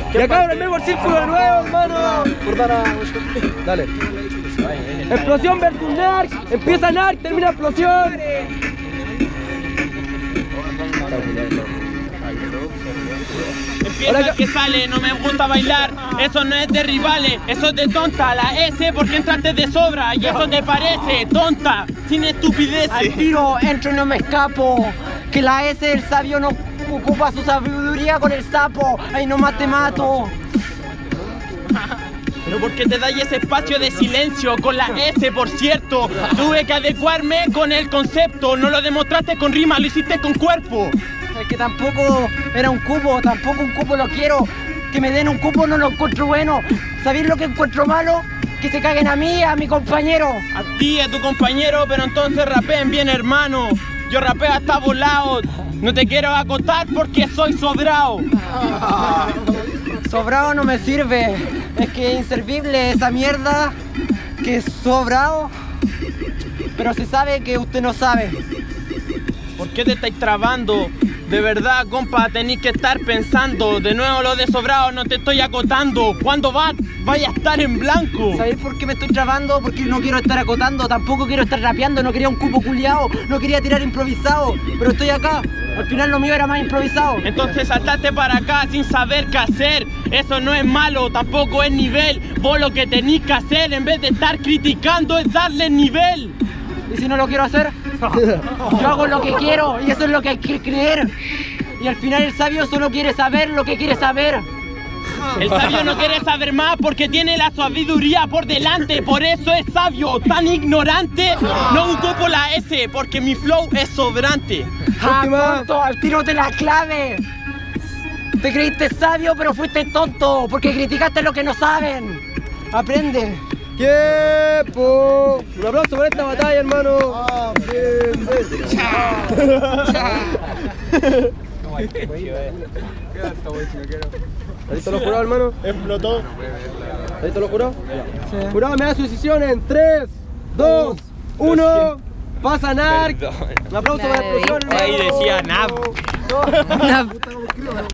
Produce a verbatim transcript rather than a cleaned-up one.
Y acá ahora mismo el círculo de nuevo, hermano. Dale. Explosión versus Narc. Empieza Narc, termina explosión. Empieza el que sale, no me gusta bailar. Eso no es de rivales, eso es de tonta. La S porque entraste de sobra y eso te parece tonta, sin estupideces. Al tiro entro y no me escapo. Que la S del sabio no ocupa su sabiduría con el sapo. Ahí nomás te mato. Pero porque te dais ese espacio de silencio con la S, por cierto. Tuve que adecuarme con el concepto. No lo demostraste con rima, lo hiciste con cuerpo. Es que tampoco era un cupo, tampoco un cupo lo quiero. Que me den un cupo no lo encuentro bueno. ¿Sabéis lo que encuentro malo? Que se caguen a mí, a mi compañero. A ti, a tu compañero, pero entonces rapeen bien, hermano. Yo rapeo hasta volado. No te quiero acotar porque soy sobrao. Sobrao no me sirve. Es que es inservible esa mierda que es sobrao. Pero se sabe que usted no sabe. ¿Por qué te estáis trabando? De verdad, compa, tenéis que estar pensando. De nuevo lo de sobrado, no te estoy acotando. ¿Cuándo va, vaya a estar en blanco? ¿Sabéis por qué me estoy trabando? Porque no quiero estar acotando, tampoco quiero estar rapeando, no quería un cupo culiao, no quería tirar improvisado, pero estoy acá. Al final lo mío era más improvisado. Entonces saltaste para acá sin saber qué hacer. Eso no es malo, tampoco es nivel. Vos lo que tenéis que hacer en vez de estar criticando es darle nivel. ¿Y si no lo quiero hacer? Yo hago lo que quiero y eso es lo que hay que creer. Y al final el sabio solo quiere saber lo que quiere saber. El sabio no quiere saber más porque tiene la sabiduría por delante. Por eso es sabio, tan ignorante. No ocupo la S porque mi flow es sobrante. ¡Ah, tonto! ¡Al tiro de la clave! Te creíste sabio pero fuiste tonto porque criticaste lo que no saben. Aprende. ¡Tiempo! Un aplauso por esta batalla, hermano. ¿Listo los jurados, hermano? Explotó. ¿Listo los jurados? Sí. Jurado me da su decisión en tres, dos, uno. Pasa Narc. Un aplauso para la explosión, hermano. Ahí decía Nav. Nav.